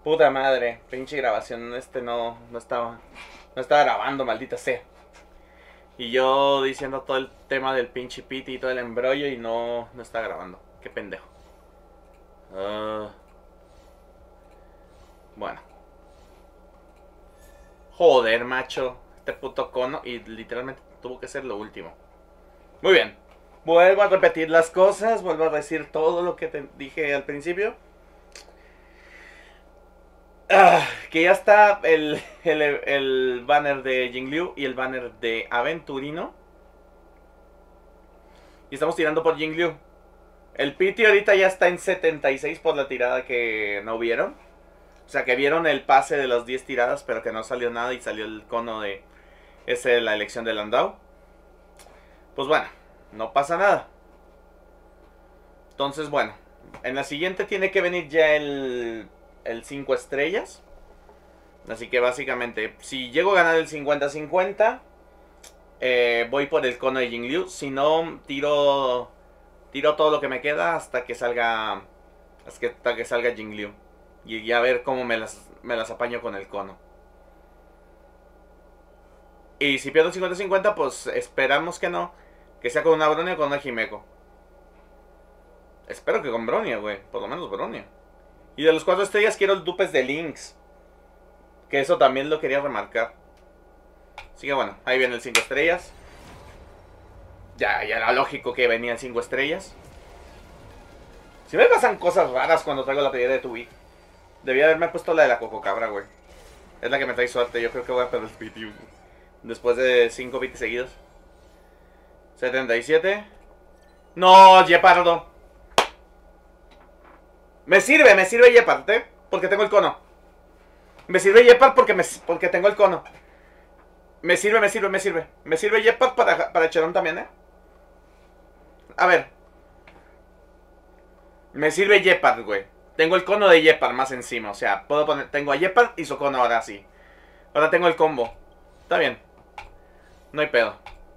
Puta madre, pinche grabación, no estaba grabando, maldita sea. Y yo diciendo todo el tema del pinche piti y todo el embrollo y no está grabando. Qué pendejo. Bueno. Joder, macho. Este puto cono y literalmente tuvo que ser lo último. Muy bien. Vuelvo a repetir las cosas, vuelvo a decir todo lo que te dije al principio. Que ya está el banner de Jingliu y el banner de Aventurino. Y estamos tirando por Jingliu. El Pity ahorita ya está en 76 por la tirada que no vieron. O sea, que vieron el pase de las 10 tiradas, pero que no salió nada y salió el cono de la elección de Landau. Pues bueno, no pasa nada. Entonces, bueno, en la siguiente tiene que venir ya el 5 estrellas. Así que básicamente, si llego a ganar el 50-50, voy por el cono de Jingliu. Si no, tiro todo lo que me queda hasta que salga Jingliu. Y ya ver cómo me las apaño con el cono. Y si pierdo el 50-50, pues esperamos que no. Que sea con una Bronia o con una Himeko. Espero que con Bronia, güey. Por lo menos Bronia. Y de los 4 estrellas quiero el dupes de Lynx. Que eso también lo quería remarcar. Así que bueno, ahí viene el 5 estrellas. Ya era lógico que venía el 5 estrellas. Si me pasan cosas raras cuando traigo la playera de Tubi. Debía haberme puesto la de la Cococabra, güey. Es la que me trae suerte. Yo creo que voy a perder el piti después de 5 pitis seguidos. 77. No, Yepardo. Me sirve Yepard, ¿eh? Porque tengo el cono. Me sirve Yepard porque tengo el cono. Me sirve. Me sirve Yepard para Cherón también, ¿eh? A ver. Me sirve Yepard, güey. Tengo el cono de Yepard más encima. O sea, puedo poner... Tengo a Yepard y su cono ahora sí. Ahora tengo el combo. Está bien. No hay pedo.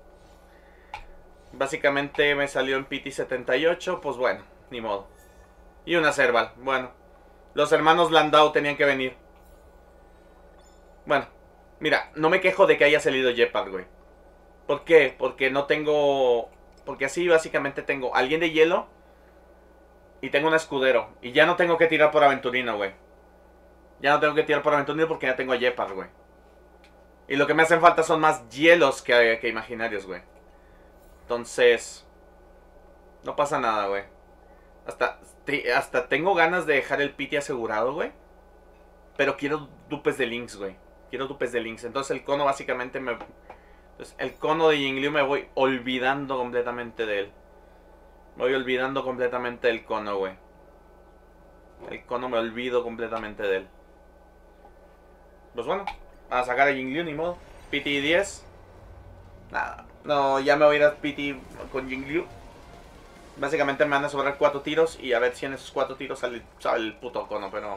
Básicamente me salió en PT 78. Pues bueno, ni modo. Y una Serval. Bueno. Los hermanos Landau tenían que venir. Bueno. Mira, no me quejo de que haya salido Yepard, güey. ¿Por qué? Porque no tengo... Porque así básicamente tengo alguien de hielo... Y tengo un escudero. Y ya no tengo que tirar por Aventurino, güey. Ya no tengo que tirar por Aventurino porque ya tengo a Yepard, güey. Y lo que me hacen falta son más hielos que imaginarios, güey. Entonces... No pasa nada, güey. Hasta tengo ganas de dejar el piti asegurado, güey. Pero quiero dupes de Lynx, güey. Quiero dupes de Lynx. Entonces el cono básicamente me... Entonces el cono de Jingliu me voy olvidando completamente de él. Me voy olvidando completamente del cono, güey. El cono me olvido completamente de él. Pues bueno, a sacar a Jingliu, ni modo. PT 10. Nada. No, ya me voy a ir a PT con Jingliu. Básicamente me van a sobrar 4 tiros. Y a ver si en esos 4 tiros sale el puto cono, pero...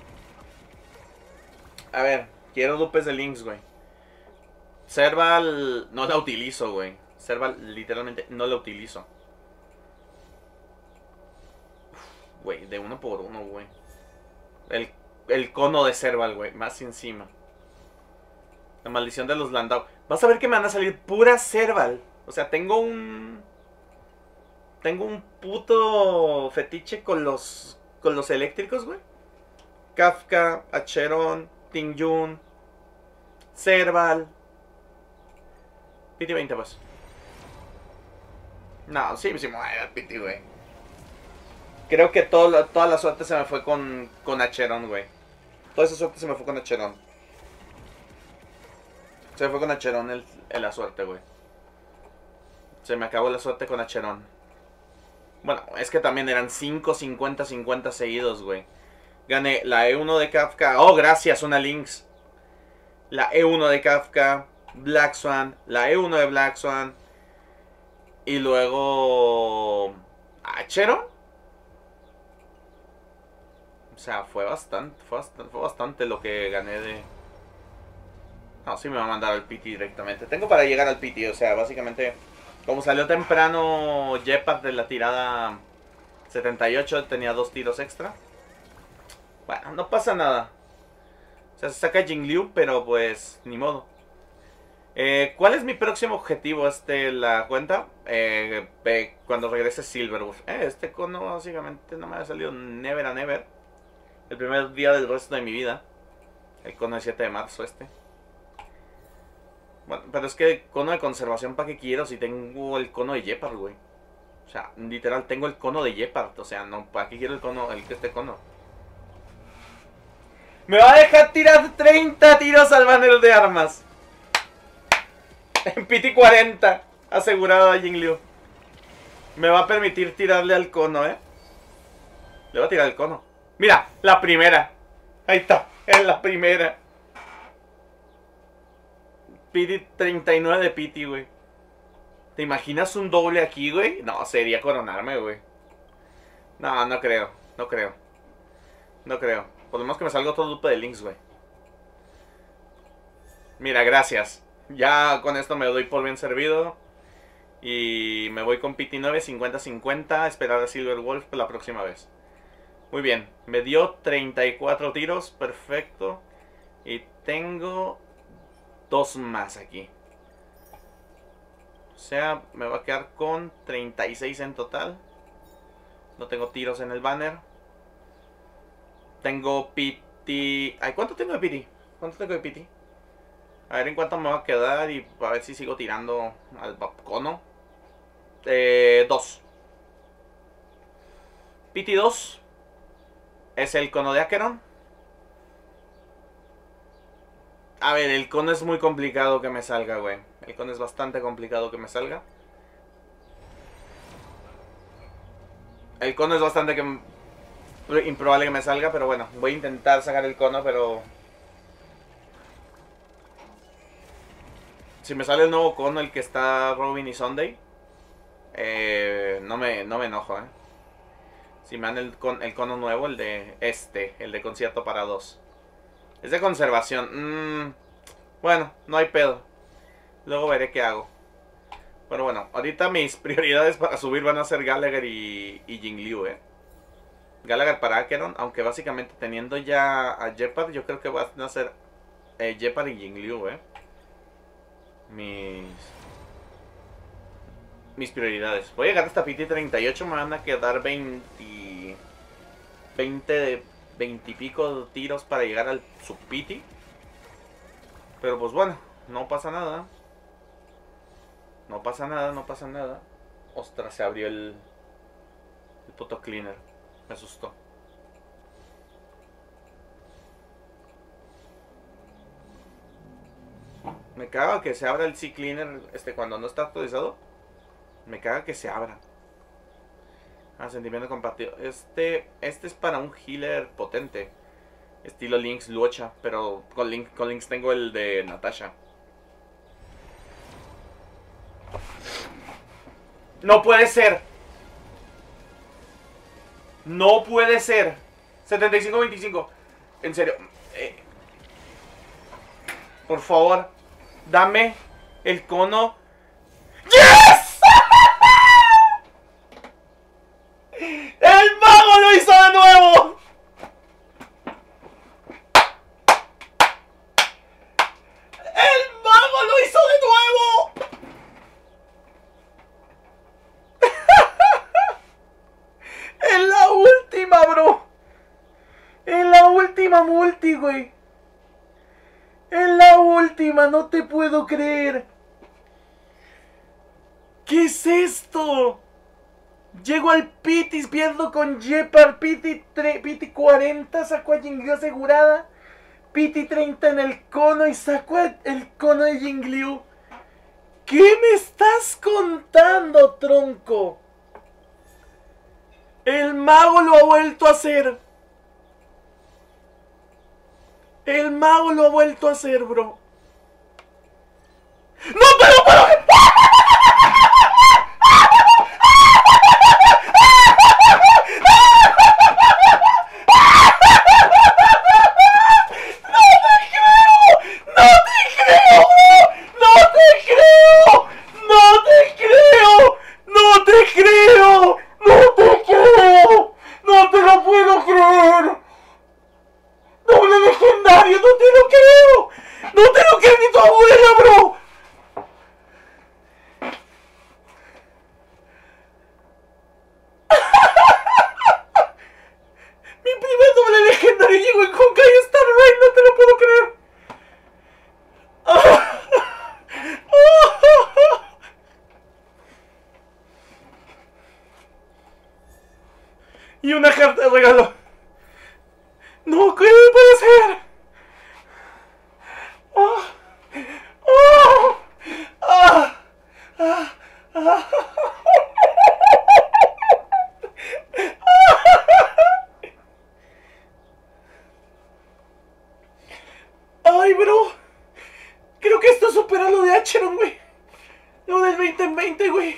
A ver, quiero dupes de Lynx, güey. Serval no la utilizo, güey. Serval literalmente no la utilizo. Güey, de 1 por 1, güey. El cono de Serval, güey. Más encima. La maldición de los Landau. Vas a ver que me van a salir pura Serval. O sea, tengo un puto fetiche con los eléctricos, güey. Kafka, Acheron, Tingyun, Serval. Piti 20, pues. No, sí me voy a Piti, güey. Creo que toda la suerte se me fue con Acheron, güey. Toda esa suerte se me fue con Acheron. Se me fue con Acheron la suerte, güey. Se me acabó la suerte con Acheron. Bueno, es que también eran 5, 50, 50 seguidos, güey. Gané la E1 de Kafka. Oh, gracias, una Lynx. La E1 de Kafka. Black Swan. La E1 de Black Swan. Y luego... ¿Acheron? O sea, fue bastante lo que gané de... No, sí me va a mandar al PT directamente. Tengo para llegar al PT, o sea, básicamente... Como salió temprano Yepard de la tirada 78, tenía 2 tiros extra. Bueno, no pasa nada. sea, se saca Jingliu, pero pues ni modo. ¿Cuál es mi próximo objetivo? La cuenta. Cuando regrese Silverwolf. Este cono básicamente no me ha salido never a never. El primer día del resto de mi vida. El cono de 7 de marzo Bueno, pero es que cono de conservación, ¿para qué quiero si tengo el cono de Gepard, güey? O sea, literal, tengo el cono de Gepard. O sea, no, ¿para qué quiero el cono, este cono? Me va a dejar tirar 30 tiros al banner de armas. En PT 40. Asegurado a Jingliu. Me va a permitir tirarle al cono, Le voy a tirar el cono. Mira, la primera. Ahí está, es la primera. PT 39 de PT, güey. ¿Te imaginas un doble aquí, güey? No, sería coronarme, güey. No, no creo. No creo. No creo. Por lo menos que me salga otro dupe de links, güey. Mira, gracias. Ya con esto me doy por bien servido. Y me voy con PT 9, 50-50. Esperar a Silverwolf la próxima vez. Muy bien. Me dio 34 tiros. Perfecto. Y tengo 2 más aquí. O sea, me va a quedar con 36 en total. No tengo tiros en el banner. Tengo PT... Ay, ¿cuánto tengo de PT? ¿Cuánto tengo de PT? A ver en cuánto me va a quedar y a ver si sigo tirando al cono. 2. PT 2 es el cono de Acheron. A ver, el cono es muy complicado que me salga, güey. El cono es bastante complicado que me salga. El cono es bastante improbable que me salga, pero bueno, voy a intentar sacar el cono, pero... Si me sale el nuevo cono, el que está Robin y Sunday, no me enojo, Si me dan el cono nuevo, el de concierto para 2. Es de conservación. Bueno, no hay pedo. Luego veré qué hago. Pero bueno, ahorita mis prioridades para subir van a ser Gallagher y Jingliu, Gallagher para Acheron, aunque básicamente teniendo ya a Gepard, yo creo que van a ser Gepard y Jingliu, mis prioridades. Voy a llegar hasta PT 38, me van a quedar 20 y pico tiros para llegar al sub PT. Pero pues bueno, no pasa nada. No pasa nada, no pasa nada. Ostras, se abrió el puto cleaner. Me asustó. Me caga que se abra el C-Cleaner cuando no está actualizado. Me caga que se abra. Sentimiento compartido. Este es para un healer potente. Estilo Lynx Lucha. Pero con Lynx tengo el de Natasha. No puede ser. No puede ser. 75-25. En serio. Por favor. Dame el cono. ¡Yes! ¡El mago lo hizo de nuevo! ¡El mago lo hizo de nuevo! En la última, bro. En la última multi, güey. En la última, no te puedo creer. ¿Qué es esto? Llego al PT, pierdo con Gepard. PT 40, saco a Jingliu asegurada. PT 30 en el cono y saco el cono de Jingliu. ¿Qué me estás contando, tronco? El mago lo ha vuelto a hacer. El mago lo ha vuelto a hacer, bro. ¡No te lo puedo! Mario, no te lo creo. No te lo creo ni tu abuela, bro. Mi primer doble legendario llegó en Honkai Star Rail, no te lo puedo creer. Y una carta de regalo. No, ¿qué puede ser? Ay, bro. Creo que esto supera lo de Acheron, güey. Lo del 20 en 20, güey.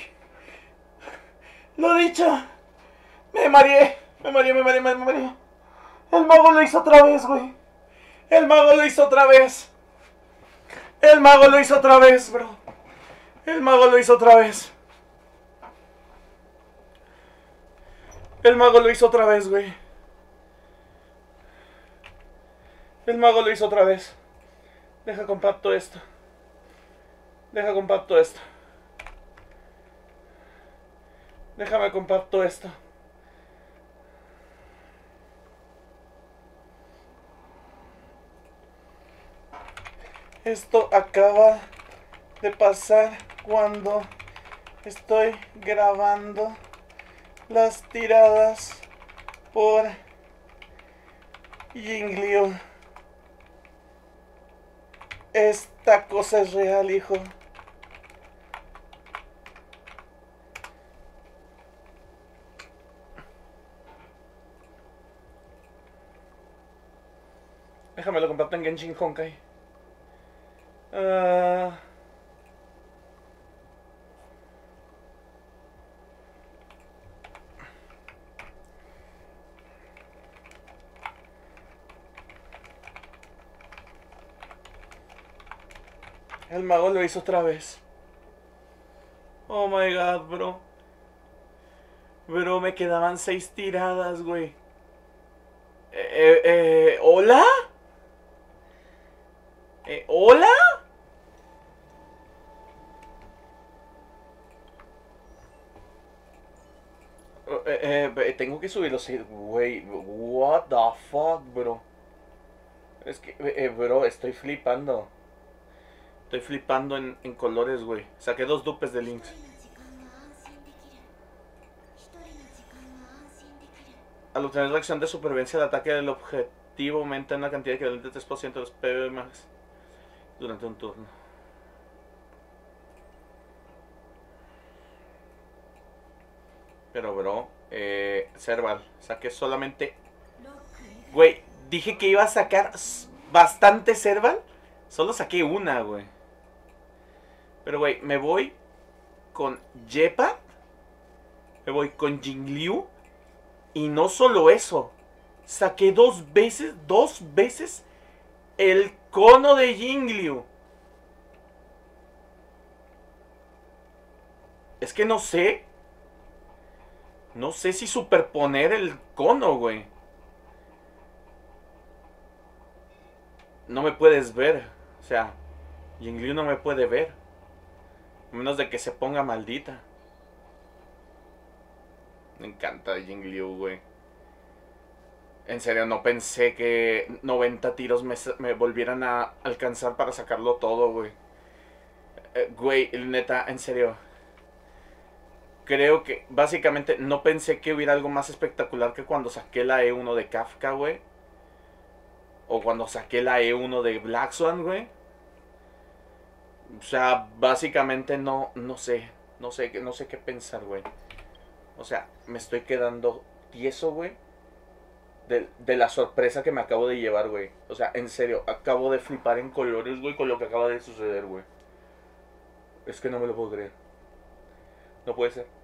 Lo dicho. Me mareé. Me mareé. El mago lo hizo otra vez, güey. El mago lo hizo otra vez. El mago lo hizo otra vez, bro. El mago lo hizo otra vez. El mago lo hizo otra vez, güey. El mago lo hizo otra vez. Deja compacto esto. Deja compacto esto. Déjame compacto esto. Esto acaba de pasar cuando estoy grabando las tiradas por Jingliu. Esta cosa es real, hijo. Déjame lo comparto en Genshin Honkai. El mago lo hizo otra vez. Oh my god, bro. Bro, me quedaban 6 tiradas, güey. ¿Hola? ¿Hola? Tengo que subir los 6. Güey, what the fuck, bro. Es que, bro, estoy flipando. Estoy flipando en colores, güey. Saqué 2 dupes de Lynx. Al obtener la acción de supervivencia, el ataque del objetivo aumenta en la cantidad equivalente al 3% de los PV max durante un turno. Pero, bro, Serval, saqué solamente... Güey, dije que iba a sacar bastante Serval. Solo saqué una, güey. Pero, güey, me voy con Jepa. Me voy con Jingliu. Y no solo eso. Saqué 2 veces el cono de Jingliu. Es que no sé. No sé si superponer el cono, güey. No me puedes ver. O sea, Jingliu no me puede ver. A menos de que se ponga maldita. Me encanta Jingliu, güey. En serio, no pensé que 90 tiros me volvieran a alcanzar para sacarlo todo, güey. Güey, neta, en serio. Creo que básicamente no pensé que hubiera algo más espectacular que cuando saqué la E1 de Kafka, güey. O cuando saqué la E1 de Black Swan, güey. O sea, básicamente no sé qué pensar, güey. O sea, me estoy quedando tieso, güey. De la sorpresa que me acabo de llevar, güey. O sea, en serio, acabo de flipar en colores, güey, con lo que acaba de suceder, güey. Es que no me lo puedo creer. No puede ser.